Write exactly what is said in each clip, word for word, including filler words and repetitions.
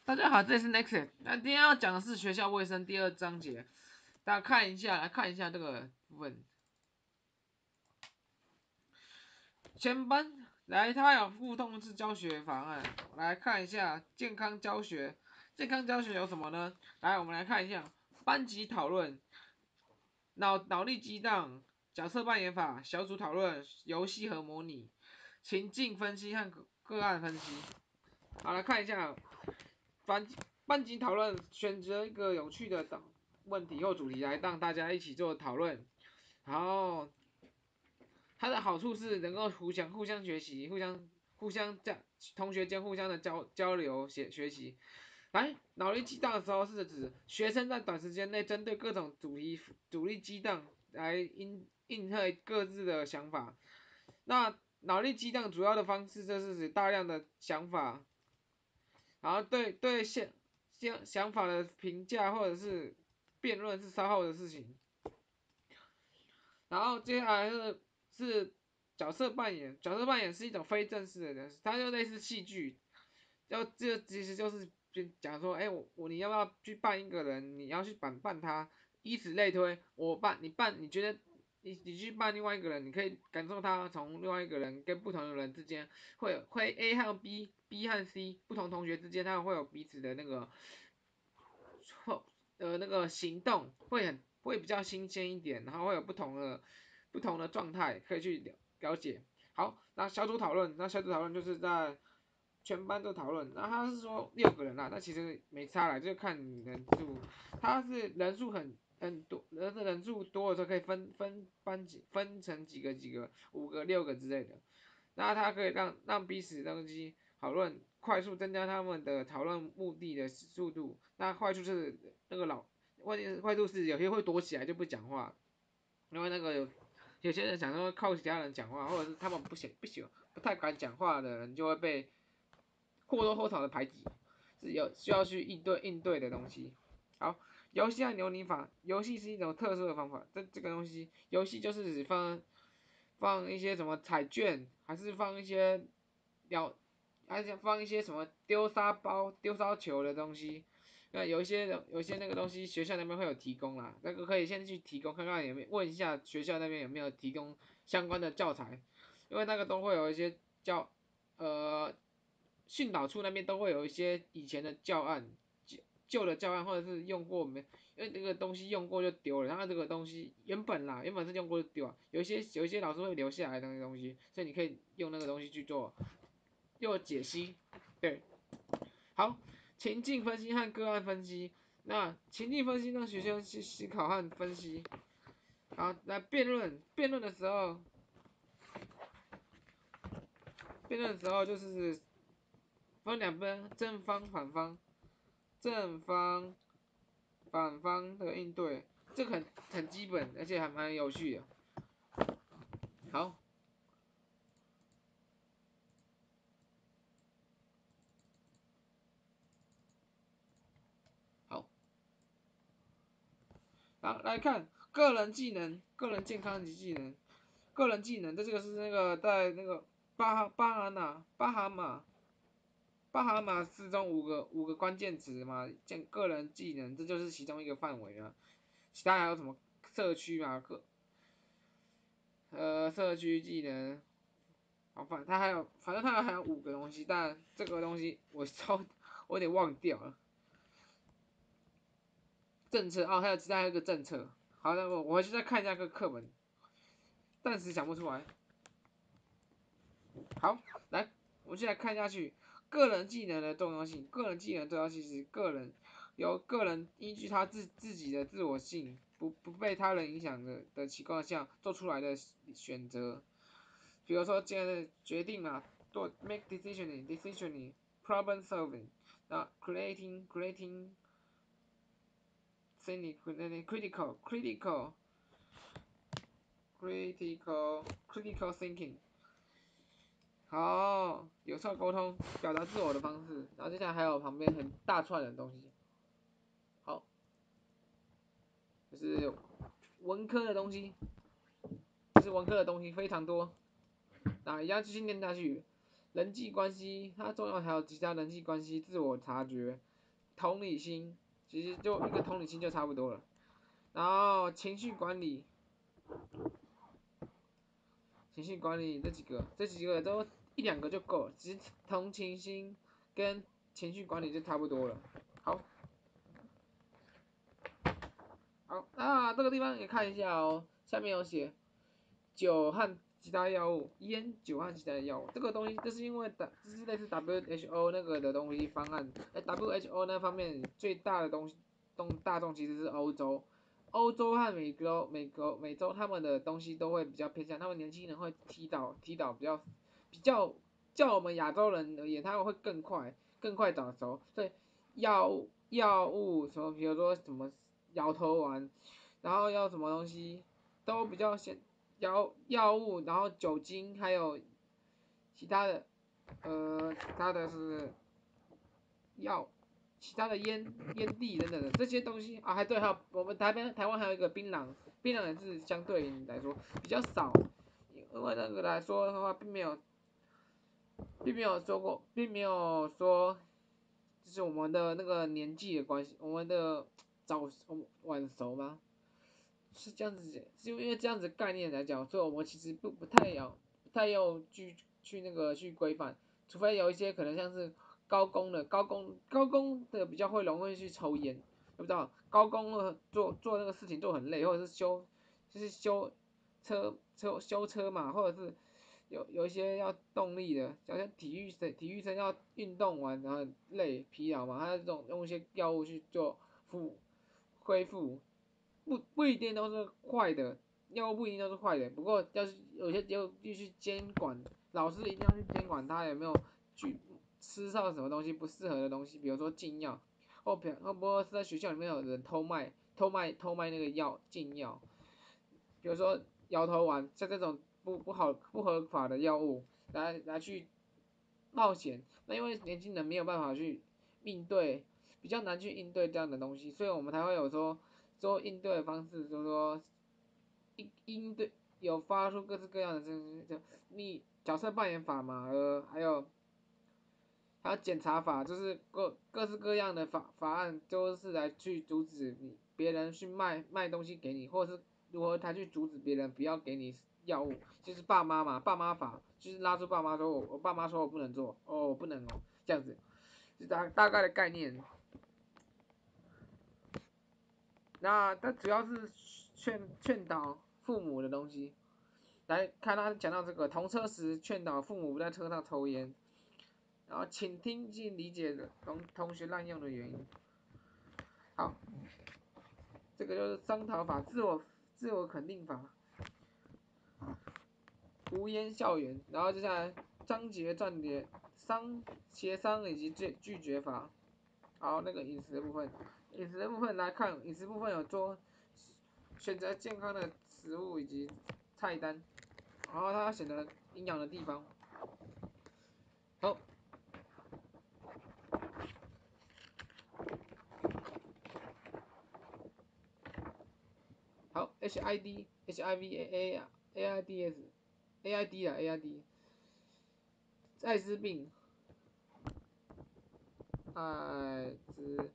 大家好，这里是 Nexus。那今天要讲的是学校卫生第二章节，大家看一下，来看一下这个部分。全班来，它有互动式教学方案，来看一下健康教学。健康教学有什么呢？来，我们来看一下班级讨论、脑脑力激荡、角色扮演法、小组讨论、游戏和模拟、情境分析和个案分析。好，来看一下班班级讨论，选择一个有趣的问题或主题来让大家一起做讨论。然后它的好处是能够互相互相学习，互相互相在同学间互相的交交流学学习。来，脑力激荡的时候是指学生在短时间内针对各种主题主力激荡来应应对各自的想法。那脑力激荡主要的方式就是指大量的想法，然后对对想想想法的评价或者是辩论是稍后的事情。然后接下来是是角色扮演，角色扮演是一种非正式的人，它就类似戏剧，要这其实就是讲说，哎，我我你要不要去扮一个人，你要去扮扮他，以此类推，我扮你扮，你觉得你你去扮另外一个人，你可以感受他从另外一个人跟不同的人之间会有会 A 和 B，B 和 C 不同同学之间，他们会有彼此的那个呃那个行动会很会比较新鲜一点，然后会有不同的不同的状态可以去了了解。好，那小组讨论，那小组讨论就是在全班都讨论，那他是说六个人啦，那其实没差啦，就看你人数，他是人数很很多，人的人数多的时候可以分分班级分成几个几个五个六个之类的，那他可以让让彼此东西讨论快速增加他们的讨论目的的速度。那坏处是那个老，关键坏处是有些会躲起来就不讲话，因为那个有有些人想说靠其他人讲话，或者是他们不喜不喜欢不太敢讲话的人就会被或多或少的排挤，是有需要去应对应对的东西。好，游戏和模拟法，游戏是一种特殊的方法，这这个东西，游戏就是指放放一些什么彩券，还是放一些了，还是放一些什么丢沙包、丢沙球的东西。那有一些有一些那个东西学校那边会有提供啦，那个可以先去提供看看有没有问一下学校那边有没有提供相关的教材，因为那个都会有一些教呃训导处那边都会有一些以前的教案旧旧的教案或者是用过没，因为这个东西用过就丢了，然后这个东西原本啦原本是用过就丢了，有一些有一些老师会留下来的那个东西，所以你可以用那个东西去做做解析，对，好。情境分析和个案分析。那情境分析让学生去思考和分析。好，来辩论，辩论的时候，辩论的时候就是分两边，正方反方，正方反方的应对，这个很很基本，而且还蛮有趣的。好，好，好来看个人技能、个人健康及技能。个人技能，这个是那个在那个巴哈巴哈纳巴哈马巴哈马之中五个五个关键词嘛，建个人技能，这就是其中一个范围啊。其他还有什么社区嘛，个呃社区技能，好反它还有反正它还有五个东西，但这个东西我超我有点忘掉了。政策哦，还有其他还有一个政策，好，那我我回去再看一下个课本，暂时想不出来。好，来，我们现在看下去，个人技能的重要性。个人技能重要性是个人由个人依据他自自己的自我性，不不被他人影响的的情况下做出来的选择。比如说，今天的决定嘛，做 make decisioning decisioning problem solving，那 creating creating thinking critical critical critical critical thinking。好，有效沟通，表达自我的方式。然后接下来还有旁边很大串的东西。好，就是文科的东西，就是文科的东西非常多。那一样继续念下去。人际关系，它重要还有其他人际关系，自我察觉， 同理心，其实就一个同理心就差不多了。然后情绪管理，情绪管理这几个，这几个都一两个就够了，其实同情心跟情绪管理就差不多了。好，好，那这个地方也看一下哦，下面有写酒和其他药物，烟、酒和其他的药物，这个东西，这是因为的，这是类似 W H O 那个的东西方案。哎，W H O 那方面最大的东西，东大众其实是欧洲，欧洲和美洲、美国、美洲他们的东西都会比较偏向，他们年轻人会提早提早比较比较，叫我们亚洲人而言，他们会更快更快早熟，所以药物药物什么，比如说什么摇头丸，然后要什么东西都比较先。药药物，然后酒精，还有其他的，呃，其他的是药，其他的烟烟蒂等等的这些东西啊，还对，还有我们台边台湾还有一个槟榔，槟榔也是相对来说比较少，因为那个来说的话，并没有，并没有说过，并没有说，就是我们的那个年纪的关系，我们的早晚熟吗？是这样子，是因为这样子概念来讲，所以我们其实不不太要不太要去去那个去规范，除非有一些可能像是高工的高工高工的比较会容易去抽烟，对不知道高工的做做那个事情做很累，或者是修就是修车车修车嘛，或者是有有一些要动力的，好像体育生体育生要运动完然后累疲劳嘛，他这种用一些药物去做复恢复。不不一定都是坏的，药物不一定都是坏的，不过要是有些就必须监管，老师一定要去监管他有没有去吃到什么东西不适合的东西，比如说禁药，或会不会是在学校里面有人偷卖偷卖偷卖那个药禁药，比如说摇头丸，像这种不不好不合法的药物来来去冒险，那因为年轻人没有办法去应对，比较难去应对这样的东西，所以我们才会有说说应对的方式，就是说应应对有发出各式各样的这这你角色扮演法嘛，呃，还有还有检查法，就是各各式各样的法法案，就是来去阻止你别人去卖卖东西给你，或者是如何他去阻止别人不要给你药物，就是爸妈嘛，爸妈法，就是拉住爸妈说我我爸妈说我不能做，哦我不能哦，这样子，是大大概的概念。那它主要是劝劝导父母的东西。来看他讲到这个同车时劝导父母不在车上抽烟，然后请听并理解的同同学滥用的原因。好，这个就是商讨法、自我自我肯定法、无烟校园，然后接下来章节断点、商协商以及拒拒绝法。好，那个饮食的部分，饮食的部分来看，饮食部分有做选择健康的食物以及菜单，然后它选择营养的地方。好，好，H I D H I V A A A I D S A I D 啊 A I D，艾滋病，艾滋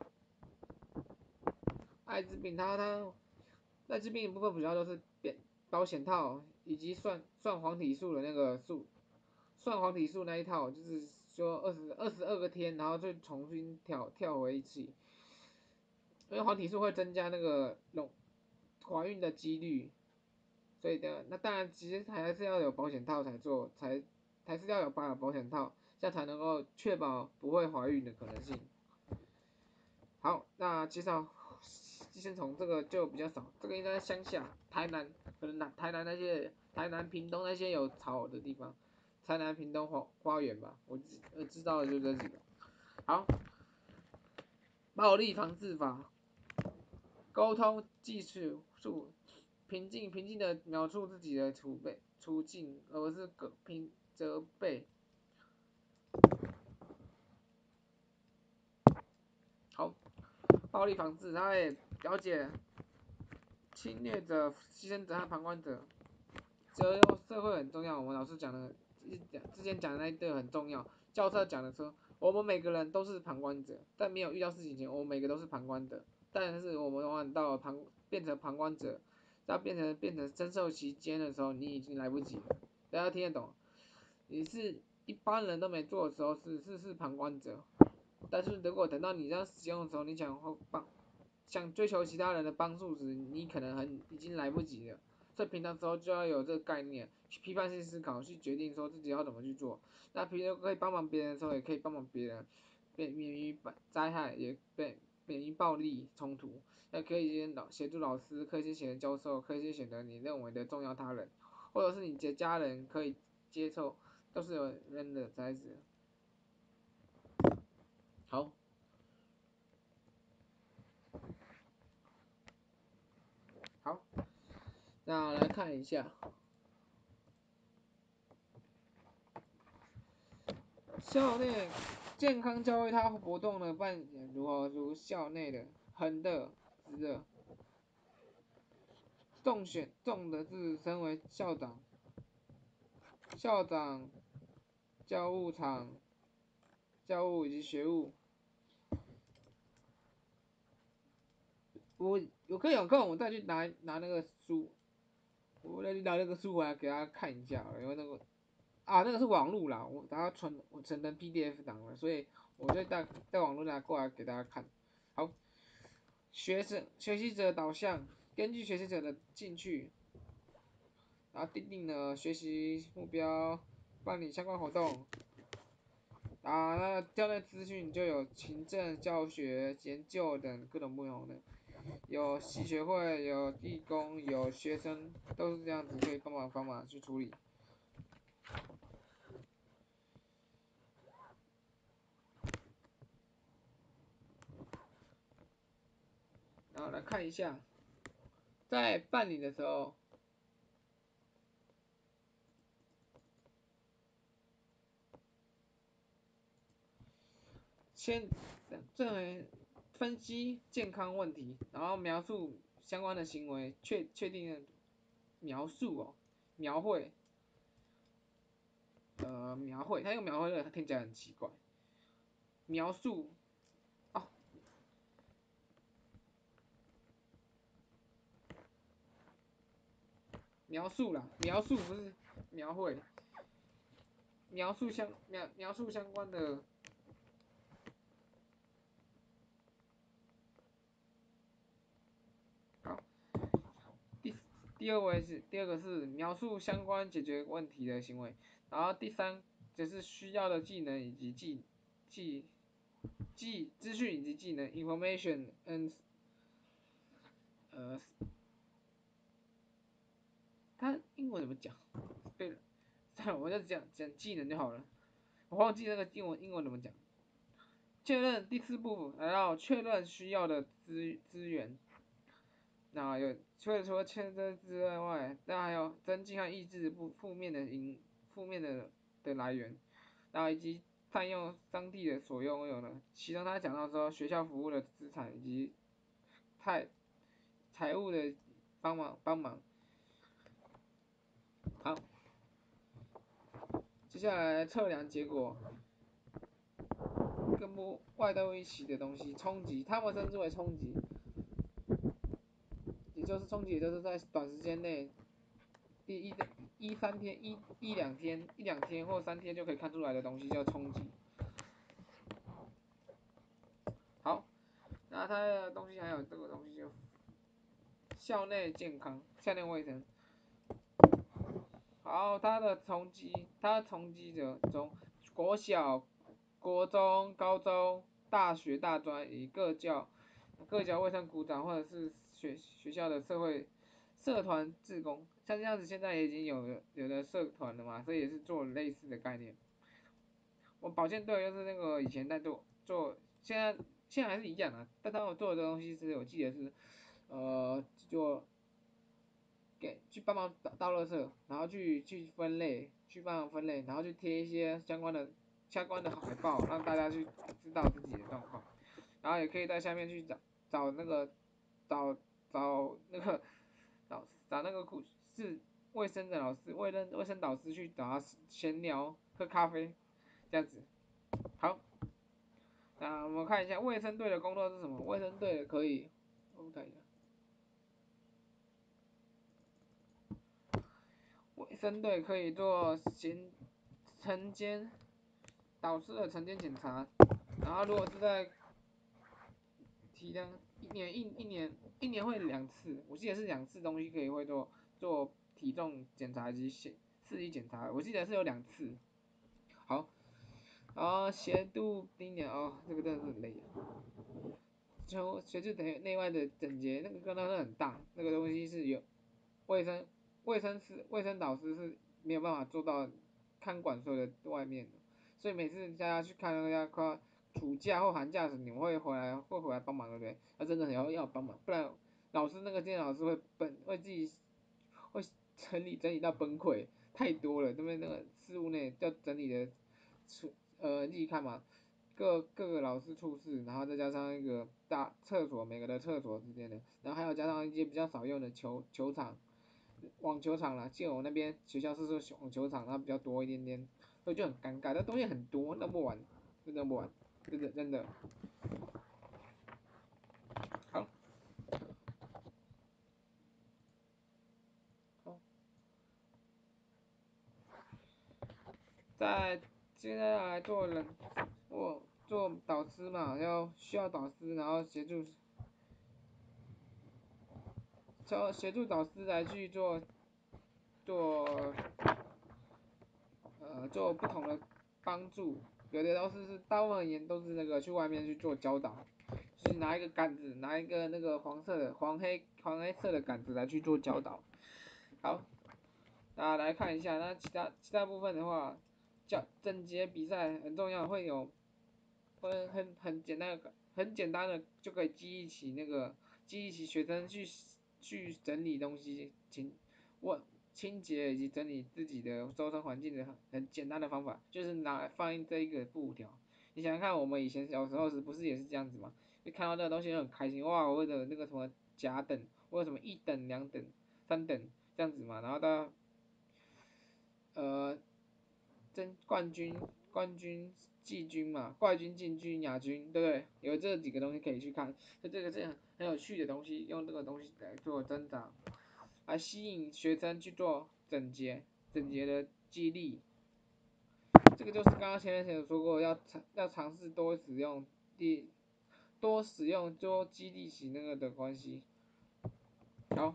艾滋病，它它艾滋病的部分主要都是保保险套以及算算黄体素的那个数，算黄体素那一套，就是说二十二十二个天，然后再重新跳跳回一起，因为黄体素会增加那个隆怀孕的几率，所以的那当然其实还是要有保险套才做，才还是要有保保险套，这样才能够确保不会怀孕的可能性。好，那介绍寄生虫这个就比较少，这个应该在乡下，台南可能南台南那些台南屏东那些有草的地方，台南屏东花花园吧，我知呃知道的就这几个。好，暴力防治法，沟通技术术，平静平静的描述自己的处备处境，而不是责评责备。好，暴力防治，他也了解侵略者、牺牲者和旁观者，责任社会很重要。我们老师讲的，之前讲的那一对很重要。教授讲的说， 我们每个人都是旁观者，在没有遇到事情前，我们每个都是旁观者。但是我们往往到了旁变成旁观者，要变成变成深受其间的时候，你已经来不及了。大家听得懂？你是一般人都没做的时候是是是旁观者，但是如果等到你这样使用的时候，你想帮想追求其他人的帮助时，你可能很已经来不及了。所以平常时候就要有这个概念，去批判性思考，去决定说自己要怎么去做。那平时可以帮忙别人的时候，也可以帮忙别人，免免于灾害，也免免于暴力冲突。那可以老协助老师，可以去选择教授，可以去选择你认为的重要他人，或者是你的家人可以接受，都是有人的材质。好，好，那来看一下校内健康教育它活动的扮演如何？如校内的横的、直的，重选重的是身为校长、校长、教务场、教务以及学务。我我可以有空我再去拿拿那个书，我再去拿那个书回来给大家看一下，因为那个啊那个是网路啦，我等下存我存成 P D F 档了，所以我就带在网络拿过来给大家看。好，学生学习者导向，根据学习者的兴趣，然后定定了学习目标，办理相关活动。啊，那校内资讯就有行政、教学、研究等各种不同的，有系学会，有义工，有学生，都是这样子，可以帮忙帮忙去处理。然后来看一下，在办理的时候，先认为分析健康问题，然后描述相关的行为，确确定的描述哦，描绘，呃，描绘，它用描绘的，它听起来很奇怪，描述哦，描述啦，描述不是描绘，描述相描描述相关的。好，第第二位是第二个是描述相关解决问题的行为，然后第三则是需要的技能以及技技技资讯以及技能 information and 呃，它英文怎么讲？对了，算了，我就讲讲技能就好了。我忘记那个英文英文怎么讲。确认第四步，来到确认需要的资资源。那有除了除了确认之外，那还有增进和抑制不负面的因负面的的来源，然后以及占用当地的所拥有的。其中他讲到说学校服务的资产以及财财务的帮忙帮忙。好，接下来测量结果，跟不外在一起的东西冲击，他们称之为冲击，也就是冲击，也就是在短时间内，第一一三天一一两天一两天或三天就可以看出来的东西叫冲击。好，那它的东西还有这个东西就校内健康、校内卫生。好，它的冲击，它的冲击者中，国小、国中、高中、大学、大专以各教各教卫生股长或者是学学校的社会社团志工，像这样子现在已经有了有的社团了嘛，所以也是做类似的概念。我保健队就是那个以前在做做，现在现在还是一样啊，但他们做的东西是我记得是呃做给去帮忙倒倒垃圾，然后去去分类，去帮忙分类，然后去贴一些相关的相关的海报，让大家去知道自己的状况，然后也可以在下面去找找那个找找那个找找那个护是卫生的老师，卫生卫生导师去找他闲聊喝咖啡这样子。好， 那我们看一下卫生队的工作是什么？卫生队可以，我们看一下，卫生队可以做行晨间导师的晨间检查，然后如果是在体量一年一一年一年会两次，我记得是两次东西可以会做做体重检查及四肢检查，我记得是有两次。好，然后协助冰点哦，这个真的是很累。就协助等于内外的整洁，那个跟那个很大，那个东西是有卫生卫生师卫生导师是没有办法做到看管所有的外面的，所以每次大家去看那个快暑假或寒假时，你们会回来会回来帮忙，对不对？那真的要要帮忙，不然老师那个监老师会崩，会自己会整理整理到崩溃，太多了，这边那个事务内要整理的，呃，自己看嘛，各各个老师处室，然后再加上一个大厕所，每个的厕所之间的，然后还有加上一些比较少用的球球场、网球场啦，就我那边学校是说网球场，它比较多一点点，所以就很尴尬，那东西很多，弄不完，真的弄不完，真的真的。好，好，在接下来做人，做做导师嘛，要需要导师，然后协助，教协助导师来去做做呃做不同的帮助，有的老师是大部分而言都是那个去外面去做教导，就是拿一个杆子，拿一个那个黄色的黄黑黄黑色的杆子来去做教导。好，大家来看一下，那其他其他部分的话，教整洁比赛很重要，会有会很很简单的很简单的就可以激励起那个激励起学生去去整理东西，清我清洁以及整理自己的周身环境的很很简单的方法，就是拿放一这一个布条。你想想看，我们以前小时候时不是也是这样子吗？一看到那个东西就很开心，哇，我的那个什么甲等，或者什么一等、两等、三等这样子嘛，然后到呃争冠军、冠军、季军嘛，冠军、季军、亚军，对不对？有这几个东西可以去看，所以这个是很很有趣的东西，用这个东西来做增长，来吸引学生去做整洁、整洁的激励。这个就是刚刚前面有说过，要尝要尝试多使用第多使用多激励起那个的关系。好，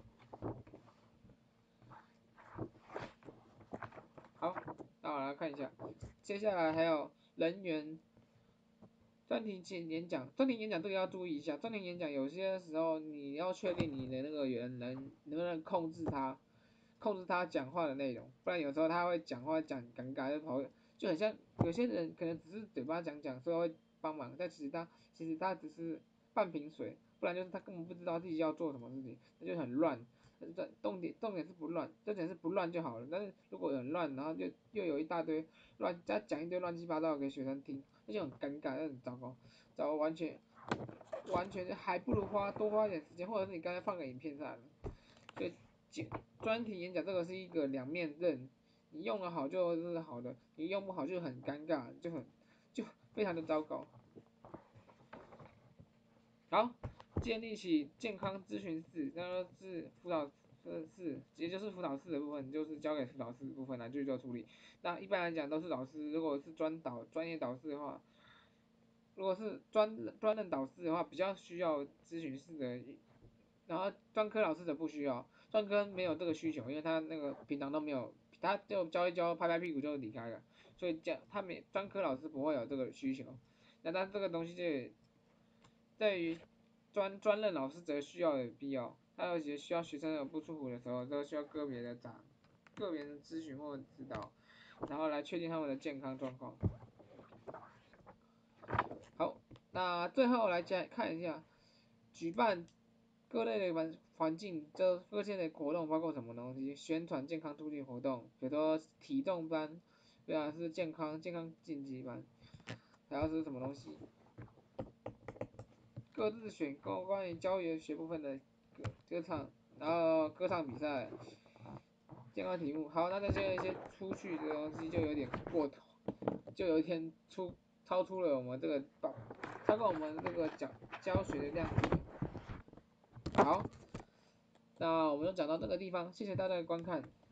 好，那我来看一下，接下来还有人员专题演演讲，专题演讲这个要注意一下。专题演讲有些时候你要确定你的那个人能能不能控制他，控制他讲话的内容，不然有时候他会讲话讲尴尬，就跑，就很像有些人可能只是嘴巴讲讲，说会帮忙，但其实他其实他只是半瓶水，不然就是他根本不知道自己要做什么事情，那就很乱。这重点重点是不乱，重点是不乱就好了。但是如果很乱，然后就又有一大堆乱，再讲一堆乱七八糟给学生听，那就很尴尬，那很糟糕，糟糕完全完全还不如花多花一点时间，或者是你刚才放个影片上来。所以专题演讲这个是一个两面刃，你用的好就是好的，你用不好就很尴尬，就很就非常的糟糕。好，建立起健康咨询室，那是辅导室，也就是辅导室的部分，就是交给辅导室的部分来去做处理。那一般来讲都是老师，如果是专导专业导师的话，如果是专专任导师的话，比较需要咨询室的，然后专科老师的不需要，专科没有这个需求，因为他那个平常都没有，他就教一教，拍拍屁股就离开了，所以讲他没专科老师不会有这个需求。那他这个东西就在于专专任老师则需要有必要，还有一些需要学生有不舒服的时候，都需要个别的长个别的咨询或指导，然后来确定他们的健康状况。好，那最后来讲看一下，举办各类的环环境，这各类的活动包括什么东西？宣传健康促进活动，比如说体重班，对啊，是健康健康竞技班，还要是什么东西？各自选购关于教育学部分的歌歌唱，然后歌唱比赛，健康题目。好，那这些一些出去的东西就有点过头，就有一天出超出了我们这个导，超过我们这个教教学的量体。好，那我们就讲到这个地方，谢谢大家的观看。